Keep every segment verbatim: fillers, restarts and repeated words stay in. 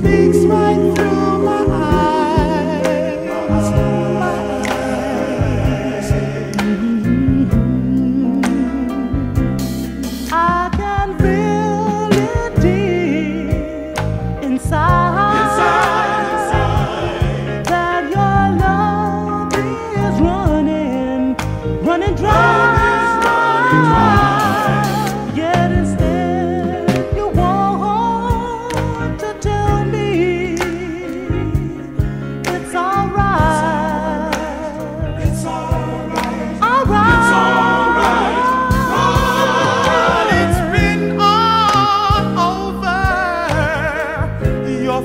speaks right through my eyes, my eyes. Mm-hmm. I can feel it deep inside, inside, inside, that your love is running, running dry. Yet instead you want to tell me it's alright, it's alright, alright, it's alright. But it's written all over your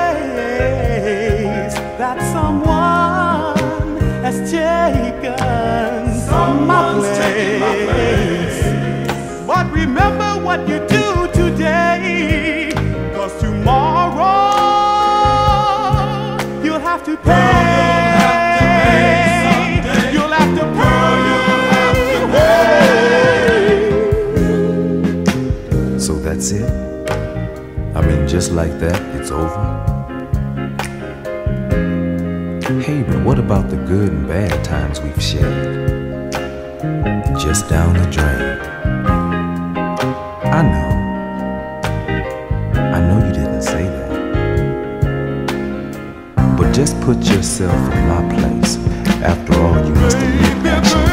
face that someone has taken my place. But remember what you do today, 'cause tomorrow you'll have to pay. You'll have to pay. So that's it? I mean, just like that, it's over? Hey, but what about the good and bad times we've shared? Just down the drain. I know. I know you didn't say that. But just put yourself in my place. After all, you must have lived passion.